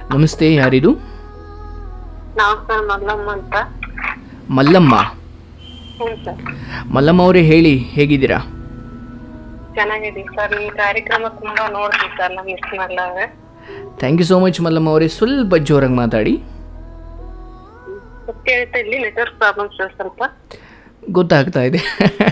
ನಮಸ್ತೆ, ಯಾರಿದು? ನಾವು ಸರ್ ಮಲ್ಲಮ್ಮ ಅಂತ. ಮಲ್ಲಮ್ಮ. ಹ್ಞೂ ಸರ್. ಮಲ್ಲಮ್ಮ ಅವರೇ, ಹೇಳಿ, ಹೇಗಿದ್ದೀರಾ? ಚೆನ್ನಾಗಿದ್ದೀವಿ ಸರ್. ನಿಮ್ಮ ಕಾರ್ಯಕ್ರಮ ತುಂಬಾ ನೋಡ್ತೀವಿ ಸರ್, ನಾವು ಮಿಸ್ ಮಾಡಲಾರೆ. Thank you so much Mallamma ಅವರೇ. ಸ್ವಲ್ಪ ಜೋರಾಗಿ ಮಾತಾಡಿ. ಕೇಳ್ತಾ ಇಲ್ಲಿ ನೆಟ್ವರ್ಕ್ ಪ್ರಾಬ್ಲಮ್ ಸರ್ ಸ್ವಲ್ಪ. ಗೊತ್ತಾಗ್ತಾ ಇದೆ.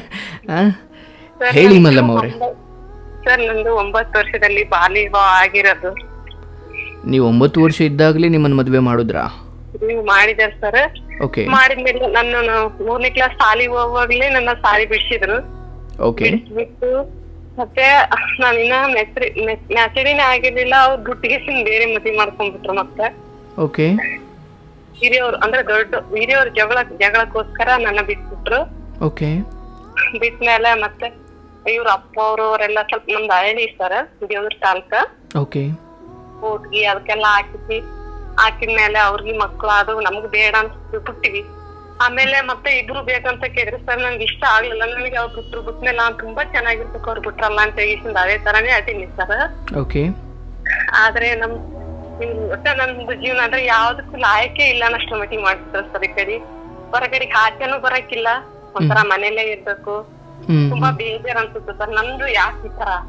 ಹೇಳಿ ಮಲ್ಲಮ್ಮ ಅವರೇ. ಸರ್ ನಂದು 9 ವರ್ಷದಲ್ಲಿ ಬಾಲ್ಯ ವಿವಾಹ ಆಗಿರೋದು. ನೀವು 9 ವರ್ಷ ಇದ್ದಾಗಲೇ ನಿಮ್ಮನ್ನು ಮದುವೆ ಮಾಡಿದ್ರಾ? ನೀವು ಮಾಡಿದಾರೆ ಸರ್. ಓಕೆ. ಮಾಡಿದ್ಮೇಲೆ ನನ್ನ 3ನೇ ಕ್ಲಾಸ್ ಶಾಲೆಗೆ ಹೋಗುವಾಗ್ಲೇ ನನ್ನ ಶಾಲೆ ಬಿಡಿಸಿದ್ರು. ಓಕೆ. ಬಿಟ್ಟು ಮತ್ತೆ ನಾನಿನ್ನ ಮ್ಯಾಚುರಿನೇ ಆಗಿರ್ಲಿಲ್ಲ. ಅವ್ರು ದುಡ್ಡಿಗೆ ಬೇರೆ ಮದುವೆ ಮಾಡ್ಕೊಂಡ್ಬಿಟ್ರು. ಮತ್ತೆ ಓಕೆ. ಹಿರಿಯವ್ರು ಅಂದ್ರೆ ದೊಡ್ಡ ಹಿರಿಯವ್ರ ಜಗಳಕ್ಕೋಸ್ಕರ ನನ್ನ ಬಿಟ್ಬಿಟ್ರು. ಓಕೆ. ಬಿಟ್ಮೇಲೆ ಮತ್ತೆ ಇವ್ರ ಅಪ್ಪ ಅವರೆಲ್ಲ ಸ್ವಲ್ಪ ನಮ್ದು ಹಳ್ಳಿ ಸರ್, ದೇವ್ರ ತಾಲೂಕ. ಓಕೆ. ಹೋಟ್ಗಿ ಅದಕ್ಕೆಲ್ಲ ಹಾಕಿದ್ಮೇಲೆ ಅವ್ರಿಗೆ ಮಕ್ಳು ಅದು ನಮ್ಗ್ ಬೇಡ ಅಂತ ಬಿಟ್ಟಿವಿ. ಆಮೇಲೆ ಮತ್ತೆ ಇಬ್ರು ಬೇಕಂತ ಕೇಳಿದ್ರೆ ಸರ್ ನನ್ಗೆ ಇಷ್ಟ ಆಗ್ಲಿಲ್ಲ. ನನಗೆ ಅವ್ರು ಬಿಟ್ಮೇಲೆ ನಾನ್ ತುಂಬಾ ಚೆನ್ನಾಗಿರ್ಬೇಕು, ಅವ್ರು ಬಿಟ್ರಲ್ಲ ಅಂತ ಹೇಳಿಸಿಂದ ಅದೇ ತರಾನೇ ಅಟೀನಿ ಸರ್. ಓಕೆ. ಆದ್ರೆ ಒಟ್ಟ ನಮ್ದು ಜೀವನ ಅಂದ್ರೆ ಯಾವ್ದಕ್ಕೂ ಲಾಯಕೆ ಇಲ್ಲ ಅನ್ನಷ್ಟು ಮಟ್ಟಿಗೆ ಮಾಡ್ತಾರೆ ಸರ್. ಈ ಕಡೆ ಹೊರಗಡೆಗೆ ಆಚೆನೂ ಬರಕಿಲ್ಲ, ಒಂಥರ ಮನೇಲೇ ಇರ್ಬೇಕು. ತುಂಬಾ ಬೇಜಾರ್ ಅನ್ಸುತ್ತೆ ಸರ್. ನಂದು ಯಾಕೆ ಈ ತರ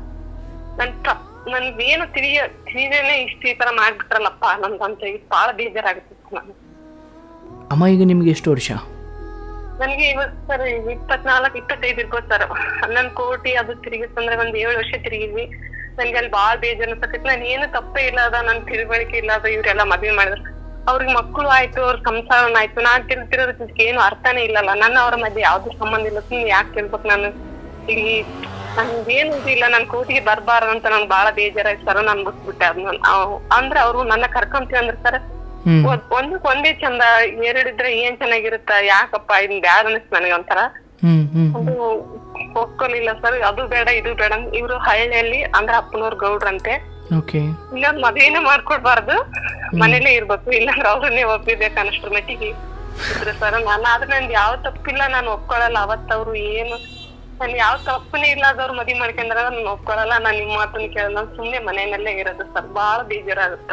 ನನ್ಗೇನು ತಿಳಿದೇನೆ ಇಷ್ಟ ಈ ತರ ಮಾಡ್ಬಿಟ್ರಲ್ಲಪ್ಪ ನಮ್ದಂತ ಬಹಳ ಬೇಜಾರಾಗುತ್ತೆ ನಾನು. ಅಮ್ಮ, ಈಗ ನಿಮ್ಗೆ ಎಷ್ಟು ವರ್ಷ? ನನ್ಗೆ ಇವತ್ತು ಸರ್ 24-25 ಇರ್ಬೋದು ಸರ್. 11 ಕೋಟಿ ಅದು ತಿರುಗಿತ್ತಂದ್ರೆ ಒಂದ್ 7 ವರ್ಷ ತಿರುಗಿದ್ವಿ. ನನ್ಗೆ ಅಲ್ಲಿ ಬಾಳ ಬೇಜಾರ್ ಅನ್ಸಕೈತಿ. ನಾನು ಏನು ತಪ್ಪೇ ಇಲ್ಲ ಅದ, ನನ್ ತಿಳುವಳಿಕೆ ಇಲ್ಲ ಅದ. ಇವ್ರೆಲ್ಲಾ ಮದ್ವೆ ಮಾಡಿದ್ರು, ಅವ್ರಿಗೆ ಮಕ್ಕಳು ಆಯ್ತು, ಅವ್ರ ಸಂಸಾರನ ಆಯ್ತು. ನಾನ್ ತಿಳ್ತಿರೋದಕ್ಕೆ ಏನು ಅರ್ಥನೇ ಇಲ್ಲಲ್ಲ. ನನ್ನ ಅವ್ರ ಮಧ್ಯೆ ಯಾವ್ದು ಸಂಬಂಧ ಇಲ್ಲ. ಸುಮ್ನೆ ಯಾಕೆ ಕೇಳ್ಬೇಕು ನಾನು? ಇಲ್ಲಿ ನನ್ಗೇನು ಇಲ್ಲ, ನನ್ ಕೋಟಿಗೆ ಬರ್ಬಾರ್ದು ಅಂತ ನನ್ಗೆ ಬಾಳ ಬೇಜಾರಾಯ್ತು ಸರ್. ನಾನ್ ಬಿಟ್ಬಿಟ್ಟೆ ಅದನ್ನ. ಅಂದ್ರೆ ಅವ್ರು ನನ್ನ ಕರ್ಕೊಂತೀವಿ ಅಂದ್ರೆ ಸರ್ ಒಂದೇ ಚಂದ, ಎರಡಿದ್ರೆ ಏನ್ ಚೆನ್ನಾಗಿರುತ್ತ, ಯಾಕಪ್ಪ ಇನ್ ಬ್ಯಾಡ ಅನಿಸ್ತು ನನಗೆ ಒಂಥರ. ಅದು ಒಪ್ಕೊಲಿಲ್ಲ ಸರ್. ಅದು ಬೇಡ ಇದು ಬೇಡ. ಇವ್ರು ಹಳ್ಳಿಯಲ್ಲಿ ಅಂದ್ರೆ ಅಪ್ಪನವ್ರ ಗೌಡ್ರಂತೆ. ಇನ್ನೊಂದ್ ಮದ್ವೆನೇ ಮಾಡ್ಕೊಡ್ಬಾರ್ದು, ಮನೇಲೇ ಇರ್ಬೇಕು, ಇಲ್ಲಾಂದ್ರೆ ಅವ್ರನ್ನೇ ಒಪ್ಪಿಬೇಕು ಅನ್ನಷ್ಟ್ರ ಮಟ್ಟಿಗೆ ಇದ್ರು ಸರ್. ಆದ್ರೆ ನಂದು ಯಾವ ತಪ್ಪಿಲ್ಲ, ನಾನು ಒಪ್ಕೊಳಲ್ಲ. ಅವತ್ತವ್ರು ಏನು ನನ್ ಯಾವ ತಪ್ಪನೇ ಇಲ್ಲದವ್ರು ಮದ್ವೆ ಮಾಡ್ಕೊಂಡ್ರ ನಾನು ಒಪ್ಕೊಳಲ್ಲ. ನಾನ್ ನಿಮ್ ಮಾತನ್ನ ಕೇಳಲ್ಲ, ಸುಮ್ನೆ ಮನೆಯಲ್ಲೇ ಇರೋದು ಸರ್. ಬಾಳ ಬೇಜಾರಾಗುತ್ತ.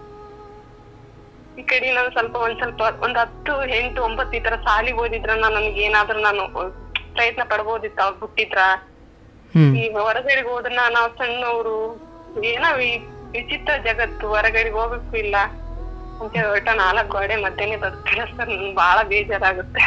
ಈ ಕಡೆ ನಾನು ಒಂದ್ 10, 8, 9 ಈ ತರ ಸಾಲಿಗೆ ಓದಿದ್ರ ನನ್ಗೆ ಏನಾದ್ರೂ ನಾನು ಪ್ರಯತ್ನ ಪಡ್ಬೋದಿತ್ತು. ಅವ್ರು ಬಿಟ್ಟಿದ್ರ. ಈಗ ಹೊರಗಡೆಗೆ ಹೋದ್ರ ನಾವ್ ಸಣ್ಣವ್ರು, ಏನೋ ವಿಚಿತ್ರ ಜಗತ್ತು, ಹೊರಗಡೆಗೆ ಹೋಗಕ್ಕೂ ಇಲ್ಲ ಅಂತ ಒಟ್ಟ 4 ಗೋಡೆ ಮಧ್ಯೆನೆ ಬರ್ತಿಲ್ಲ ಸರ್. ನನ್ಗೆ ಬಾಳ ಬೇಜಾರಾಗುತ್ತೆ.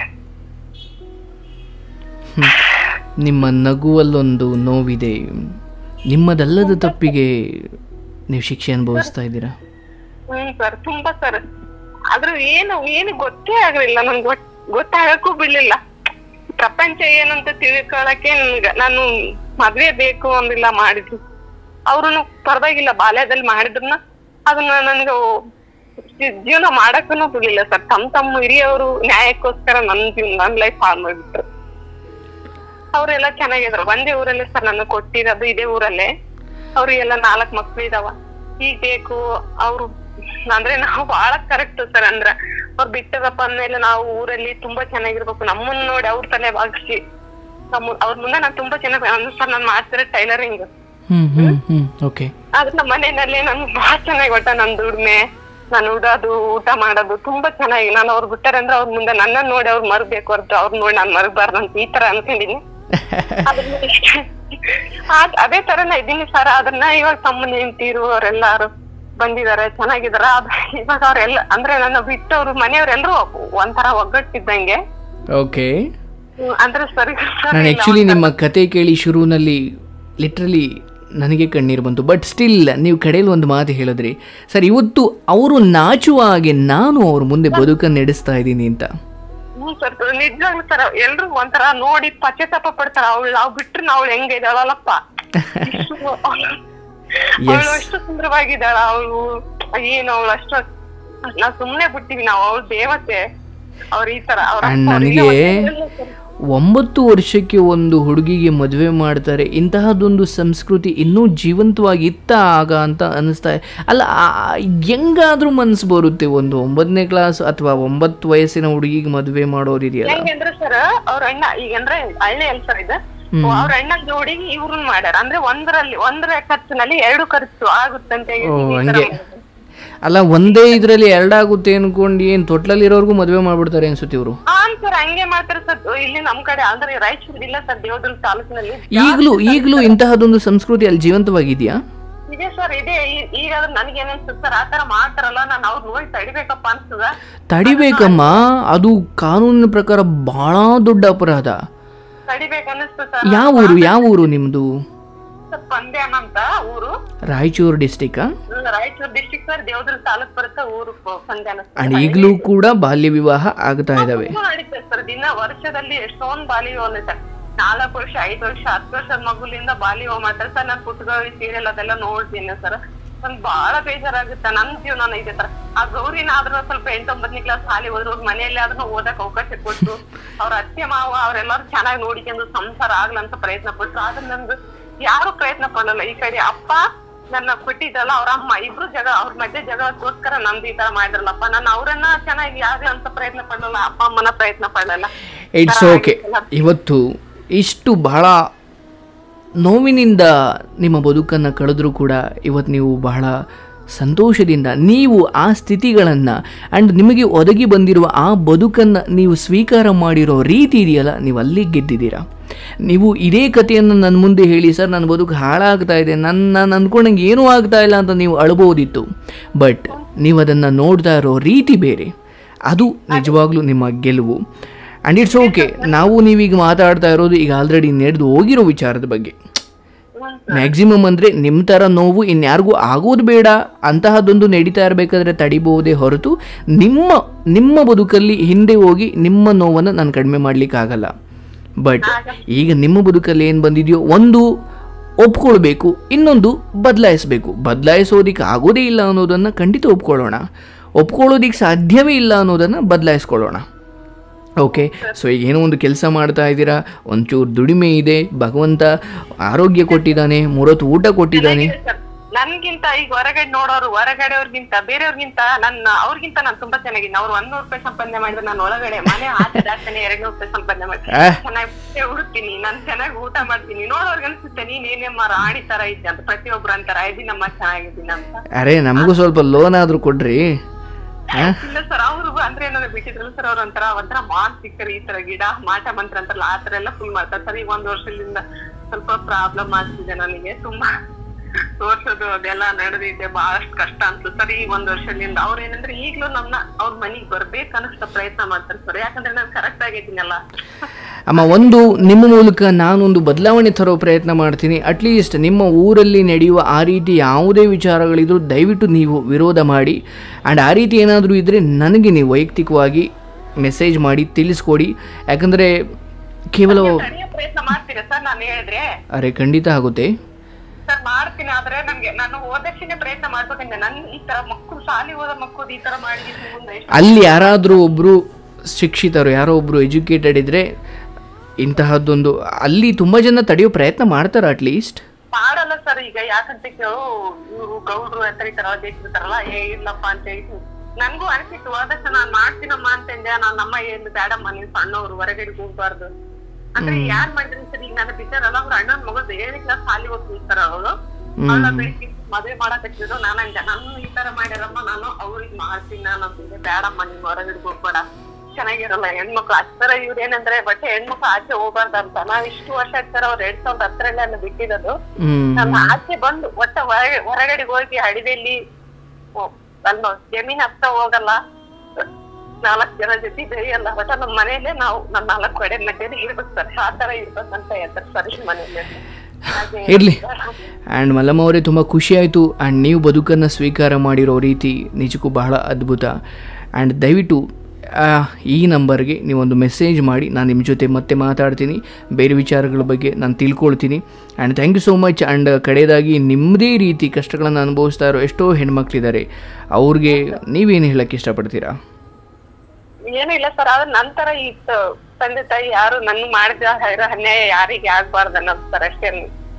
ನಿಮ್ಮ ನಗುವಲ್ಲೊಂದು ನೋವಿದೆ. ನಿಮ್ಮದಲ್ಲದ ತಪ್ಪಿಗೆ ನೀವು ಶಿಕ್ಷೆ ಅನುಭವಿಸ್ತಾ ಇದ್ದೀರಾ? ಸರ್, ತುಂಬಾ ಸರ್. ಆದ್ರೂ ಏನು ಗೊತ್ತೇ ಆಗ್ಲಿಲ್ಲ ನನ್ಗೆ. ಗೊತ್ತಾಗಕ್ಕೂ ಬಿಡ್ಲಿಲ್ಲ. ಪ್ರಪಂಚ ಏನಂತ ತಿಳ್ಕೊಳಕ್ಕೆ ನಾನು ಮದ್ವೆ ಬೇಕು ಅಂದಿಲ್ಲ ಮಾಡಿದ್ರು. ಅವ್ರುನು ಪರವಾಗಿಲ್ಲ, ಬಾಲ್ಯದಲ್ಲಿ ಮಾಡಿದ್ರನ್ನ ಅದನ್ನ ನನ್ಗ ಜೀವನ ಮಾಡಕ್ಕೂ ಬಿಡ್ಲಿಲ್ಲ ಸರ್. ತಮ್ಮ ಹಿರಿಯವರು ನ್ಯಾಯಕ್ಕೋಸ್ಕರ ನನ್ ಲೈಫ್ ಹಾಳು ಮಾಡ್ಬಿಟ್ರು. ಅವ್ರೆಲ್ಲ ಚೆನ್ನಾಗಿದ್ರು. ಒಂದೇ ಊರಲ್ಲೇ ಸರ್ ನನ್ನ ಕೊಟ್ಟಿರೋದು, ಇದೇ ಊರಲ್ಲೇ. ಅವ್ರಿಗೆಲ್ಲ 4 ಮಕ್ಳು ಇದಾವ. ಈಗ ಬೇಕು ಅವ್ರು ಅಂದ್ರೆ ನಾವು ಬಹಳ ಕರೆಕ್ಟ್ ಸರ್. ಅಂದ್ರ ಅವ್ರು ಬಿಟ್ಟದಪ್ಪ ಅಂದ್ಮೇಲೆ ನಾವು ಊರಲ್ಲಿ ತುಂಬಾ ಚೆನ್ನಾಗಿರ್ಬೇಕು. ನಮ್ಮನ್ನ ನೋಡಿ ಅವ್ರ ತಲೆ ಬಾಗಿಸಿ ಅವ್ರ ಮುಂದೆ ನಾನ್ ತುಂಬಾ ಚೆನ್ನಾಗಿ ಸರ್. ನಾನ್ ಮಾಡ್ತಿರೋ ಟೈಲರಿಂಗ್. ಆದ್ರೆ ನಮ್ಮ ಮನೆಯಲ್ಲಿ ನನ್ಗೆ ಬಹಳ ಚೆನ್ನಾಗಿ ಒಟ್ಟ ನನ್ ದುಡ್ಮೆ, ನಾನು ಉಡೋದು, ಊಟ ಮಾಡೋದು ತುಂಬಾ ಚೆನ್ನಾಗಿ. ನಾನು ಅವ್ರು ಬಿಟ್ಟಾರೆ ಅಂದ್ರೆ ಅವ್ರ ಮುಂದೆ ನನ್ನ ನೋಡಿ ಅವ್ರು ಮರಬೇಕು ಹೊರತು ಅವ್ರ ನೋಡಿ ನಾನ್ ಮರಬಾರ್ದಂತ ಈ ತರ ಅನ್ಕೊಂಡಿನಿ. ಅದೇ ತರ ನಾ ಇದ್ದೀನಿ ಸರ್. ಅದನ್ನ ಇವಾಗ ತಮ್ಮನ ಹೆಂಡ್ತೀರು ಅವರೆಲ್ಲಾರು ಬಂದಿದಾರೆ, ಚೆನ್ನಾಗಿದಾರ. ಇವಾಗ ಅವ್ರೆಲ್ಲ ಅಂದ್ರೆ ನನ್ನ ಬಿಟ್ಟವ್ರು ಮನೆಯವ್ರೆಲ್ರು ಒಂಥರ ಒಗ್ಗಟ್ಟಿದ್ದಂಗೆ. ಓಕೆ. ಅಂದ್ರೆ ಸರಿ. ನಾನು ಆಕ್ಚುಲಿ ನಿಮ್ಮ ಕತೆ ಕೇಳಿ ಶುರುವಿನಲ್ಲಿ ಲಿಟ್ರಲಿ ನನಗೆ ಕಣ್ಣೀರು ಬಂತು. ಬಟ್ ಸ್ಟಿಲ್ ನೀವು ಕಡೆಯಲ್ಲಿ ಒಂದು ಮಾತು ಹೇಳಿದ್ರಿ ಸರ್, ಇವತ್ತು ಅವರು ನಾಚುವ ಹಾಗೆ ನಾನು ಅವ್ರ ಮುಂದೆ ಬದುಕನ್ನು ನಡೆಸ್ತಾ ಇದ್ದೀನಿ ಅಂತ. ಸರ್ ನಿಜವಾಗ್ಲೂ ಸರ್. ಎಲ್ರು ಒಂಥರ ನೋಡಿ ಪಶ್ಚಾತ್ತಾಪ ಪಡ್ತಾರ. ನಾವ್ ಬಿಟ್ರೆ ಅವಳು ಹೆಂಗಿದಾಳಲ್ಲಪ್ಪ, ಅವಳು ಅಷ್ಟು ಸುಂದರವಾಗಿದ್ದಾಳ, ಅವಳು ಏನು ಅವಳು ಅಷ್ಟು ನಾವ್ ಸುಮ್ನೆ ಬಿಟ್ಟಿವಿ. ನಾವು ಅವಳು ದೇವತೆ. ಅವ್ರ ಈ ತರ ನನಗೆ 9 ವರ್ಷಕ್ಕೆ ಒಂದು ಹುಡುಗಿಗೆ ಮದುವೆ ಮಾಡ್ತಾರೆ. ಇಂತಹದ್ದೊಂದು ಸಂಸ್ಕೃತಿ ಇನ್ನೂ ಜೀವಂತವಾಗಿತ್ತ ಆಗ ಅಂತ ಅನಿಸ್ತಾ. ಅಲ್ಲ, ಹೆಂಗಾದ್ರೂ ಮನಸ್ಸು ಬರುತ್ತೆ ಒಂದು 9ನೇ ಕ್ಲಾಸ್ ಅಥವಾ 9 ವಯಸ್ಸಿನ ಹುಡುಗಿಗೆ ಮದುವೆ ಮಾಡೋದಿದೆಯಲ್ಲ. ಹೆಂಗಂದ್ರೆ ಸರ್ ಅವ್ರ ಅಣ್ಣ ಈಗಂದ್ರೆ ಹಳ್ಳಿ ಎಲ್ ಸರ್ ಇದೆ. ಅವ್ರ ಅಣ್ಣ ಜೋಡಿಗೆ ಇವ್ರನ್ನ ಮಾಡ್ಯಾರ. ಅಂದ್ರೆ ಒಂದರ ಖರ್ಚಿನಲ್ಲಿ 2 ಖರ್ಚು ಆಗುತ್ತಂತ. ಅಲ್ಲ ಒಂದೇ ಇದ್ರಲ್ಲಿ ಎರಡಾಗುತ್ತೆ ಅನ್ಕೊಂಡು ಏನ್ ತೊಟ್ಲಲ್ಲಿರೋರ್ಗು ಮದುವೆ ಮಾಡ್ಬಿಡ್ತಾರೆ ಅನ್ಸುತ್ತೆ ಇವರು. ಸರ್ ಹಂಗೆ ಮಾಡ್ತಾರೆ ಸರ್. ಇಲ್ಲಿ ನಮ್ ಕಡೆ ಅಂದ್ರೆ ರಾಯಚೂರು ಇಲ್ಲ ಸರ್, ದೇವದುರ್ಗ ತಾಲೂಕಿನಲ್ಲಿ ಈಗಲೂ ಇಂತಹದೊಂದು ಸಂಸ್ಕೃತಿ ಅಲ್ಲಿ ಜೀವಂತವಾಗಿದೆಯಾ? ಇದೆ ಸರ್, ಇದೆ. ಈಗ ನನಗೆ ಏನನ್ಸುತ್ತೆ ಸರ್, ಆತರ ಮಾಡ್ತಾರಲ್ಲ, ನಾನು ಅವ್ರು ನೋಡಿ ತಡಿಬೇಕಪ್ಪ ಅನ್ಸ್ತದ. ತಡಿಬೇಕಮ್ಮ, ಅದು ಕಾನೂನಿನ ಪ್ರಕಾರ ಬಹಳ ದೊಡ್ಡ ಅಪರಾಧ. ತಡಿಬೇಕನ್ನಿಸ್ತು ಸರ್. ಯಾವ ಊರು ನಿಮ್ದು? ಪಂದ್ಯಾನ ಅಂತ ಊರು, Raichur district. Raichur district sir, Devadurga taluk ಬರುತ್ತೆ ಊರು ಪಂದ್ಯಾನ. ಅಂಡ್ ಈಗಲೂ ಕೂಡ ಬಾಲ್ಯ ವಿವಾಹ ಆಗ್ತಾ ಇದಾವೆ ನಡೀತದೆ ಸರ್. ದಿನ ವರ್ಷದಲ್ಲಿ ಎಷ್ಟೊಂದು ಬಾಲ್ಯ ವಿವಾಹ ಸರ್. 4 ವರ್ಷ 5 ವರ್ಷ 10 ವರ್ಷದ ಮಗುಲಿಂದ ಬಾಲ್ಯ ವಿವಾಹ ಮಾಡ್ತಾರೆ ಸರ್. ನಾನು ಪುಟ್ಟಗೌರಿ ಸೀರಿಯಲ್ ಅದೆಲ್ಲ ನೋಡ್ತೀನಿ ಸರ್. ನನ್ಗೆ ಬಹಳ ಬೇಜಾರಾಗುತ್ತೆ. ನನ್ನ ಜೀವನ ಇದೆ ಸರ್. ಆ ಗೌರಿನಾದ್ರೂ ಸ್ವಲ್ಪ 8-9ನೇ ಕ್ಲಾಸ್ ಶಾಲೆ ಹೋದ್ರು, ಮನೆಯಲ್ಲಿ ಆದ್ರೂ ಓದಕ್ ಅವಕಾಶ ಕೊಟ್ಟು ಅವ್ರ ಅತ್ತೆ ಮಾವ ಅವರೆಲ್ಲರೂ ಚೆನ್ನಾಗಿ ನೋಡಿಕೊಂಡು ಸಂಸಾರ ಆಗ್ಲಂತ ಪ್ರಯತ್ನ ಪಟ್ರು. ಆದ್ರೆ ನಮ್ದು ಯಾರು ಪ್ರಯತ್ನ ಪಡಲ್ಲ. ಈ ಕಡೆ ಅಪ್ಪ ನನ್ನ ಕೊಟ್ಟಿದ್ದಲ್ಲ, ಅವ್ರ ಅಮ್ಮ ಇಬ್ರು ಅವ್ರ ಮಧ್ಯೆ ಜಗಳಕ್ಕೋಸ್ಕರ ನಮ್ದು ಈ ತರ ಮಾಡಿದ್ರಲ್ಲಪ್ಪ. ನಾನು ಅವ್ರನ್ನ ಚೆನ್ನಾಗಿ ಆಗ್ಲಿ ಅಂತ ಪ್ರಯತ್ನ ಪಡಲ್ಲ, ಅಪ್ಪ ಅಮ್ಮನ ಪ್ರಯತ್ನ ಪಡಲ್ಲ. It's okay. ಇವತ್ತು ಇಷ್ಟು ಬಹಳ ನೋವಿನಿಂದ ನಿಮ್ಮ ಬದುಕನ್ನು ಕಳೆದ್ರೂ ಕೂಡ ಇವತ್ತು ನೀವು ಬಹಳ ಸಂತೋಷದಿಂದ ನೀವು ಆ ಸ್ಥಿತಿಗಳನ್ನು ಆ್ಯಂಡ್ ನಿಮಗೆ ಒದಗಿ ಬಂದಿರುವ ಆ ಬದುಕನ್ನು ನೀವು ಸ್ವೀಕಾರ ಮಾಡಿರೋ ರೀತಿ ಇದೆಯಲ್ಲ, ನೀವು ಅಲ್ಲಿ ಗೆದ್ದಿದ್ದೀರಾ. ನೀವು ಇದೇ ಕಥೆಯನ್ನು ನನ್ನ ಮುಂದೆ ಹೇಳಿ, ಸರ್ ನನ್ನ ಬದುಕು ಹಾಳಾಗ್ತಾ ಇದೆ, ನಾನು ಅಂದ್ಕೊಂಡಂಗೆ ಏನೂ ಆಗ್ತಾ ಇಲ್ಲ ಅಂತ ನೀವು ಅಳ್ಬೋದಿತ್ತು. ಬಟ್ ನೀವು ಅದನ್ನು ನೋಡ್ತಾ ಇರೋ ರೀತಿ ಬೇರೆ, ಅದು ನಿಜವಾಗ್ಲೂ ನಿಮ್ಮ ಗೆಲುವು. And it's okay. ನಾವು ನೀವೀಗ ಮಾತಾಡ್ತಾ ಇರೋದು ಈಗ ಆಲ್ರೆಡಿ ನಡೆದು ಹೋಗಿರೋ ವಿಚಾರದ ಬಗ್ಗೆ. ಮ್ಯಾಕ್ಸಿಮಮ್ ಅಂದರೆ ನಿಮ್ಮ ಥರ ನೋವು ಇನ್ಯಾರಿಗೂ ಆಗೋದು ಬೇಡ, ಅಂತಹದ್ದೊಂದು ನಡೀತಾ ಇರಬೇಕಾದ್ರೆ ತಡಿಬಹುದೇ ಹೊರತು ನಿಮ್ಮ ಬದುಕಲ್ಲಿ ಹಿಂದೆ ಹೋಗಿ ನಿಮ್ಮ ನೋವನ್ನು ನಾನು ಕಡಿಮೆ ಮಾಡಲಿಕ್ಕಾಗಲ್ಲ. ಬಟ್ ಈಗ ನಿಮ್ಮ ಬದುಕಲ್ಲಿ ಏನು ಬಂದಿದೆಯೋ, ಒಂದು ಒಪ್ಕೊಳ್ಬೇಕು, ಇನ್ನೊಂದು ಬದಲಾಯಿಸಬೇಕು. ಬದಲಾಯಿಸೋದಕ್ಕೆ ಆಗೋದೇ ಇಲ್ಲ ಅನ್ನೋದನ್ನು ಖಂಡಿತ ಒಪ್ಕೊಳ್ಳೋದಕ್ಕೆ ಸಾಧ್ಯವೇ ಇಲ್ಲ ಅನ್ನೋದನ್ನು ಬದಲಾಯಿಸ್ಕೊಳ್ಳೋಣ. ಓಕೆ. ಸೊ ಈಗ ಏನೋ ಒಂದು ಕೆಲಸ ಮಾಡ್ತಾ ಇದ್ದೀರಾ, ಒಂಚೂರು ದುಡಿಮೆ ಇದೆ, ಭಗವಂತ ಆರೋಗ್ಯ ಕೊಟ್ಟಿದ್ದಾನೆ, 3 ಹೊತ್ತು ಊಟ ಕೊಟ್ಟಿದ್ದಾನೆ. ನನ್ಗಿಂತ ಈಗ ಹೊರಗಡೆಯವ್ರಿಗಿಂತ ಬೇರೆಯವ್ರಿಗಿಂತ ಅವ್ರಿಗಿಂತ ನಾನು ತುಂಬಾ ಚೆನ್ನಾಗಿದ್ದೀನಿ. ಅವ್ರು 100 ರೂಪಾಯಿ ಸಂಪಾದನೆ ಮಾಡಿದ್ರೆ ನಾನು ಒಳಗಡೆ ಮನೆ ಆಚೆ ದಾಟ್ತಾನೆ 200 ರೂಪಾಯಿ ಸಂಪಾದನೆ ಮಾಡ್ತೀನಿ. ಚೆನ್ನಾಗಿ ಹುಡುಕ್ತೀನಿ, ನಾನು ಚೆನ್ನಾಗಿ ಊಟ ಮಾಡ್ತೀನಿ. ನೋಡೋರ್ಗೆ ಅನ್ಸುತ್ತೆ ನೀನೇನೇಮ್ಮ ರಾಣಿ ತರ ಇದ್ದೆ ಅಂತ. ಪ್ರತಿಯೊಬ್ರು ಅಂತಾರ ಇದೀನಮ್ಮ ಚೆನ್ನಾಗಿದ್ದೀನಿ ಅಂತ. ಅರೆ ನಮಗೂ ಸ್ವಲ್ಪ ಲೋನ್ ಆದ್ರೂ ಕೊಡ್ರಿ. ಇಲ್ಲ ಸರ್, ಅವ್ರು ಅಂದ್ರೆ ಏನಾದ್ರು ಬಿಟ್ಟಿದ್ರಲ್ಲ ಸರ್, ಅವ್ರ ಒಂಥರ ಮಾನಸಿಕರು ಈ ತರ ಗಿಡ ಮಾಟ ಮಂತ್ರ ಅಂತಾರಲ್ಲ ಆ ತರ ಎಲ್ಲ ಫುಲ್ ಮಾಡ್ತಾರೆ ಸರ್. ಈಗ 1 ವರ್ಷದಿಂದ ಸ್ವಲ್ಪ ಪ್ರಾಬ್ಲಮ್ ಆಗ್ತಿದೆ ನನಗೆ. ತುಂಬಾ ತೋರ್ಸೋದು ಅದೆಲ್ಲ ನಡೆದಿದೆ, ಬಹಳಷ್ಟು ಕಷ್ಟ ಅನ್ಸುತ್ತೆ ಸರ್ ಈ 1 ವರ್ಷದಿಂದ. ಅವ್ರ ಏನಂದ್ರೆ ಈಗ್ಲೂ ಅವ್ರ ಮನೆಗ್ ಬರ್ಬೇಕನ್ನಷ್ಟ ಪ್ರಯತ್ನ ಮಾಡ್ತಾರೆ ಸರ್. ಯಾಕಂದ್ರೆ ನಾನು ಕರೆಕ್ಟ್ ಆಗಿದ್ದೀನಲ್ಲ ಅಮ್ಮ. ನಿಮ್ಮ ಮೂಲಕ ನಾನೊಂದು ಬದಲಾವಣೆ ತರೋ ಪ್ರಯತ್ನ ಮಾಡ್ತೀನಿ. ಅಟ್ಲೀಸ್ಟ್ ನಿಮ್ಮ ಊರಲ್ಲಿ ನಡೆಯುವ ಆ ರೀತಿ ಯಾವುದೇ ವಿಚಾರಗಳಿದ್ರು ದಯವಿಟ್ಟು ನೀವು ವಿರೋಧ ಮಾಡಿ. ಆ್ಯಂಡ್ ಆ ರೀತಿ ಏನಾದರೂ ಇದ್ದರೆ ನನಗೆ ನೀವು ವೈಯಕ್ತಿಕವಾಗಿ ಮೆಸೇಜ್ ಮಾಡಿ ತಿಳಿಸ್ಕೊಡಿ. ಯಾಕಂದರೆ ಕೇವಲ ಪ್ರಯತ್ನ ಮಾಡ್ತೀರಾ ಸರ್ ನಾನು ಹೇಳಿದ್ರೆ? ಅರೆ ಖಂಡಿತ ಆಗುತ್ತೆ ಸರ್, ಮಾಡ್ತೀನಿ. ಆದ್ರೆ ನಾನು ಓದಕ್ಷಿಣೆ ಪ್ರಯತ್ನ ಮಾಡ್ಬೇಕಂದ್ರೆ ನನ್ನ ಈ ತರ ಮಕ್ಕಳು ಶಾಲೆ ಓದೋ ಮಕ್ಕಳು ಈ ತರ ಮಾಡಿ ಅಲ್ಲಿ ಯಾರಾದರೂ ಒಬ್ರು ಶಿಕ್ಷಿತರು, ಯಾರೋ ಒಬ್ರು ಎಜುಕೇಟೆಡ್ ಇದ್ರೆ ಇಂತಹದ್ದೊಂದು ಅಲ್ಲಿ ತುಂಬಾ ಜನ ತಡೆಯೋ ಪ್ರಯತ್ನ ಮಾಡ್ತಾರ. ಅಟ್ಲೀಸ್ಟ್ ಮಾಡಲ್ಲ ಸರ್. ಈಗ ಯಾಕಂತ ಕೇಳು, ಇವ್ರು ಗೌಡ್ರು ಅಂತರಿತಾರಲ್ಲ, ದೇಶಿರ್ತಾರಲ್ಲ, ಇಲ್ಲಪ್ಪ ಅಂತ ಹೇಳಿ ನನ್ಗೂ ಅನಿಸಿತ್ತು. ಆದಷ್ಟು ನಾನ್ ಮಾಡ್ತೀನಮ್ಮ ಅಂತಂದೆ. ನಮ್ಮ ಏನು ಬೇಡಮ್ಮ, ನೀನ್ ಸಣ್ಣವ್ರು ಹೊರಗಡೆ ಹೋಗ್ಬಾರ್ದು ಅಂದ್ರೆ ಯಾರ್ ಮಾಡಿದ್ರಿ ಸರ್. ಈಗ ನಾನು ಬಿದ್ದಾರಲ್ಲ, ಅವ್ರ ಅಣ್ಣನ ಮಗಳು 7ನೇ ಕ್ಲಾಸ್ ಶಾಲೆ ಓದ್ತಿರ್ತಾರ. ಅವಳು ಬೆಳಿಗ್ಗೆ ಮದ್ವೆ ಮಾಡಕತ್ತಿದ್ರು. ನಾನಂದೆ ನಾನು ಈ ತರ ಮಾಡ್ಯಾರಮ್ಮ, ನಾನು ಅವ್ರಿಗೆ ಮಾಡ್ತೀನಿ, ನಾನು ಬೇಡಮ್ಮ ನೀನ್ ಹೊರಗಡೆ ಹೋಗ್ಬೇಡ, ಚೆನ್ನಾಗಿರಲ್ಲ ಹೆಣ್ಮಕ್ಳು. ಅಷ್ಟರ ಇವ್ರ ಏನಂದ್ರೆ ಬಟ್ಟೆ ಹೆಣ್ಮಕ್ಳು ಆಚೆ ಹೋಗ್ಬಾರ್ದು ಅಂತ. ನಾವ್ ಇಷ್ಟು ವರ್ಷ ಸರ್, ಅವ್ರು 2010 ಬಿಟ್ಟಿರೋದು. ನಾನು ಆಚೆ ಬಂದು ಒಟ್ಟ ಹೊರಗಡೆ ಹೋಗಿ ಅಡಿವೆಯಲ್ಲಿ ಅಲ್ಲ ಜಮೀನ್ ಹತ್ತ ಹೋಗಲ್ಲ, 4 ಜನ ಜೊತೆ ಬೆಳೆಯಲ್ಲ. ಒಟ್ಟ ನಮ್ಮ ಮನೆಯಲ್ಲೇ ನಾವು ನಮ್ಮ 4 ಕಡೆ ಮಧ್ಯದಲ್ಲಿ ಇರ್ಬೇಕು ಸರ್. ಆ ತರ ಇರ್ಬೇಕಂತ ಹೇಳ್ತಾರೆ ಸರ್ ಮನೆಯಲ್ಲೇ. ಇರಲಿ. ಆ್ಯಂಡ್ ಮಲ್ಲಮ್ಮ ಅವರೇ, ತುಂಬ ಖುಷಿ ಆಯಿತು. ಆ್ಯಂಡ್ ನೀವು ಬದುಕನ್ನು ಸ್ವೀಕಾರ ಮಾಡಿರೋ ರೀತಿ ನಿಜಕ್ಕೂ ಬಹಳ ಅದ್ಭುತ. ಆ್ಯಂಡ್ ದಯವಿಟ್ಟು ಈ ನಂಬರ್ಗೆ ನೀವೊಂದು ಮೆಸೇಜ್ ಮಾಡಿ, ನಾನು ನಿಮ್ಮ ಜೊತೆ ಮತ್ತೆ ಮಾತಾಡ್ತೀನಿ, ಬೇರೆ ವಿಚಾರಗಳ ಬಗ್ಗೆ ನಾನು ತಿಳ್ಕೊಳ್ತೀನಿ. And thank you so much. And ಕಡೆಯದಾಗಿ ನಿಮ್ಮದೇ ರೀತಿ ಕಷ್ಟಗಳನ್ನು ಅನುಭವಿಸ್ತಾ ಇರೋ ಎಷ್ಟೋ ಹೆಣ್ಮಕ್ಳಿದ್ದಾರೆ, ಅವ್ರಿಗೆ ನೀವೇನು ಹೇಳಕ್ಕೆ ಇಷ್ಟಪಡ್ತೀರಾ? ಏನೂ ಇಲ್ಲ ಸರ್. ಆದ್ರೆ ನಂತರ ಈ ತಂದೆ ತಾಯಿ ಯಾರು ನನ್ ಮಾಡಿದ ಅನ್ಯಾಯ ಯಾರಿಗೆ ಆಗ್ಬಾರ್ದು ಅನ್ನೋದು ಸರ್ ಅಷ್ಟೇ.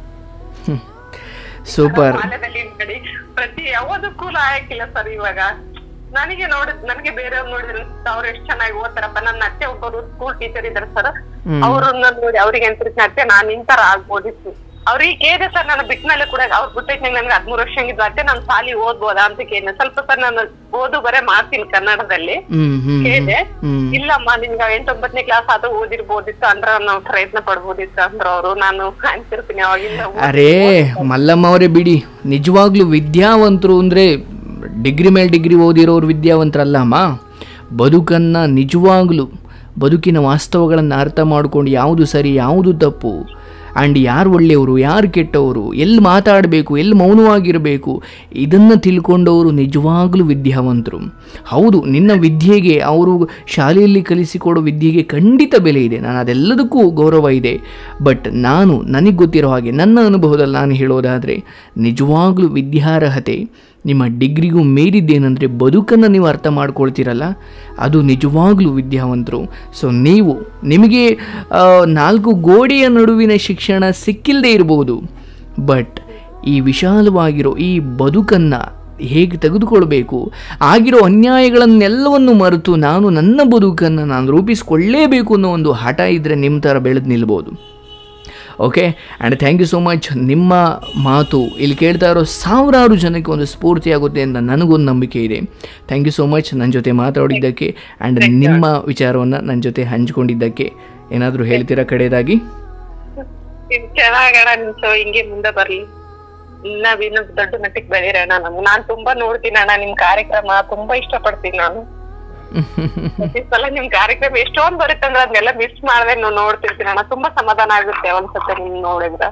ಸೂಪರ್. ಪ್ರತಿ ಯಾವುದಕ್ಕೂ ಲಾಯಕ್ಕಿಲ್ಲ ಸರ್. ಇವಾಗ ನನಗೆ ಬೇರೆಯವ್ರು ನೋಡಿದ್ರೆ ಅವ್ರು ಎಷ್ಟು ಚೆನ್ನಾಗಿ ಓದ್ತಾರಪ್ಪ. ನನ್ನ ಅತ್ತೆ ಒಬ್ಬರು ಸ್ಕೂಲ್ ಟೀಚರ್ ಇದಾರೆ ಸರ್. ಅವ್ರನ್ನ ನೋಡಿ ಅವ್ರಿಗೆ ಅನ್ಸಿರ್ತೀನಿ, ಅತ್ತೆ ನಾನ್ ಇಂತರ ಆಗ್ಬೋದಿತ್ತು, ಅವ್ರಿಗೆ ಕೇಳಿದೆ ಸರ್, ನಾನು ಬಿಟ್ಮೇಲೆ ಕೂಡ ಅವ್ರು ಬಿಟ್ಟೈತೆ ನನ್ಗೆ 13 ವರ್ಷ ಹಂಗಿದ್ವು, ಅತ್ತೆ ನಾನು ಸಾಲಿ ಓದ್ಬೋದಾ ಅಂತ ಕೇಳಿದೆ. ಸ್ವಲ್ಪ ಸರ್ ನಾನು ಓದು ಬರೇ ಮಾಡ್ತೀನಿ ಕನ್ನಡದಲ್ಲಿ ಕೇಳಿದೆ. ಇಲ್ಲಮ್ಮ ನಿಮ್ಗೆ 8-9ನೇ ಕ್ಲಾಸ್ ಆದ್ರೂ ಓದಿರ್ಬೋದಿತ್ತು ಅಂದ್ರ ನಾವು ಪ್ರಯತ್ನ ಪಡ್ಬೋದಿತ್ತು ಅಂದ್ರ ಅವರು. ನಾನು ಅನ್ಸಿರ್ತೀನಿ ಅವಾಗಿಂದ. ಅರೇ ಮಲ್ಲಮ್ಮ ಅವರೇ ಬಿಡಿ, ನಿಜವಾಗ್ಲೂ ವಿದ್ಯಾವಂತರು ಅಂದರೆ ಡಿಗ್ರಿ ಮೇಲೆ ಡಿಗ್ರಿ ಓದಿರೋರು ವಿದ್ಯಾವಂತರಲ್ಲಮ್ಮ. ಬದುಕನ್ನು ನಿಜವಾಗ್ಲೂ ಬದುಕಿನ ವಾಸ್ತವಗಳನ್ನು ಅರ್ಥ ಮಾಡ್ಕೊಂಡು ಯಾವುದು ಸರಿ ಯಾವುದು ತಪ್ಪು, ಆ್ಯಂಡ್ ಯಾರು ಒಳ್ಳೆಯವರು ಯಾರು ಕೆಟ್ಟವರು, ಎಲ್ಲಿ ಮಾತಾಡಬೇಕು ಎಲ್ಲಿ ಮೌನವಾಗಿರಬೇಕು, ಇದನ್ನು ತಿಳ್ಕೊಂಡವರು ನಿಜವಾಗ್ಲೂ ವಿದ್ಯಾವಂತರು. ಹೌದು, ನಿನ್ನ ವಿದ್ಯೆಗೆ, ಅವರು ಶಾಲೆಯಲ್ಲಿ ಕಲಿಸಿಕೊಡೋ ವಿದ್ಯೆಗೆ ಖಂಡಿತ ಬೆಲೆ ಇದೆ, ನಾನು ಅದೆಲ್ಲದಕ್ಕೂ ಗೌರವ ಇದೆ. ಬಟ್ ನನಗೆ ಗೊತ್ತಿರೋ ಹಾಗೆ ನನ್ನ ಅನುಭವದಲ್ಲಿ ನಾನು ಹೇಳೋದಾದರೆ ನಿಜವಾಗ್ಲೂ ವಿದ್ಯಾರ್ಹತೆ ನಿಮ್ಮ ಡಿಗ್ರಿಗೂ ಮೀರಿದ್ದೇನೆಂದರೆ ಬದುಕನ್ನು ನೀವು ಅರ್ಥ ಮಾಡ್ಕೊಳ್ತೀರಲ್ಲ, ಅದು ನಿಜವಾಗ್ಲೂ ವಿದ್ಯಾವಂತರು. ಸೊ ನಿಮಗೆ 4 ಗೋಡೆಯ ನಡುವಿನ ಶಿಕ್ಷಣ ಸಿಕ್ಕಿಲ್ಲದೆ ಇರ್ಬೋದು, ಬಟ್ ಈ ವಿಶಾಲವಾಗಿರೋ ಈ ಬದುಕನ್ನು ಹೇಗೆ ತೆಗೆದುಕೊಳ್ಬೇಕು, ಆಗಿರೋ ಅನ್ಯಾಯಗಳನ್ನೆಲ್ಲವನ್ನು ಮರೆತು ನನ್ನ ಬದುಕನ್ನು ನಾನು ರೂಪಿಸಿಕೊಳ್ಳೇಬೇಕು ಅನ್ನೋ ಒಂದು ಹಠ ಇದ್ದರೆ ನಿಮ್ಮ ಥರ ಬೆಳೆದು ನಿಲ್ಬೋದು. Okay, and thank you so much. ನಿಮ್ಮ ಮಾತು ಇಲ್ಲಿ ಕೇಳ್ತಾ ಇರೋ ಸಾವಿರಾರು ಜನಕ್ಕೆ ಒಂದು ಸ್ಫೂರ್ತಿಯಾಗುತ್ತೆ ಅಂತ ನನಗೊಂದು ನಂಬಿಕೆ ಇದೆ. ಥ್ಯಾಂಕ್ ಯು ಸೋ ಮಚ್ ನನ್ನ ಜೊತೆ ಮಾತಾಡಿದ್ದಕ್ಕೆ ಆ್ಯಂಡ್ ನಿಮ್ಮ ವಿಚಾರವನ್ನು ನನ್ನ ಜೊತೆ ಹಂಚಿಕೊಂಡಿದ್ದಕ್ಕೆ. ಏನಾದರೂ ಹೇಳ್ತೀರಾ ಕಡೆಯದಾಗಿ? ಚೆನ್ನಾಗಣ, ಹಿಂಗೆ ಮುಂದೆ ಬರ್ಲಿ, ಇನ್ನೂ ದೊಡ್ಡ ಮಟ್ಟಿಗೆ ಬೆಳೀರಣ್ಣ. ನಾನ್ ತುಂಬಾ ನೋಡ್ತೀನಿ ಅಣ್ಣ ನಿಮ್ ಕಾರ್ಯಕ್ರಮ, ತುಂಬಾ ಇಷ್ಟಪಡ್ತೀನಿ ನಾನು. ಪ್ರತಿ ಸಲ ನಿಮ್ ಕಾರ್ಯಕ್ರಮ ಎಷ್ಟೊಂದ್ ಬರುತ್ತೆ ಅಂದ್ರೆ ಅದನ್ನೆಲ್ಲ ಮಿಸ್ ಮಾಡದೆ ನೋಡ್ತಿರ್ತೀನಿ ಅಣ್ಣ. ತುಂಬಾ ಸಮಾಧಾನ ಆಗುತ್ತೆ ಒಂದ್ಸತಿ ನಿಮ್ ನೋಡಿದ್ರ.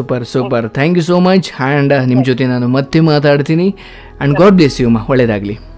Super thank you so much. And ನಿಮ್ಮ ಜೊತೆ ನಾನು ಮತ್ತೆ ಮಾತಾಡ್ತೀನಿ. And God bless you. ಒಳ್ಳೆಯದಾಗಲಿ.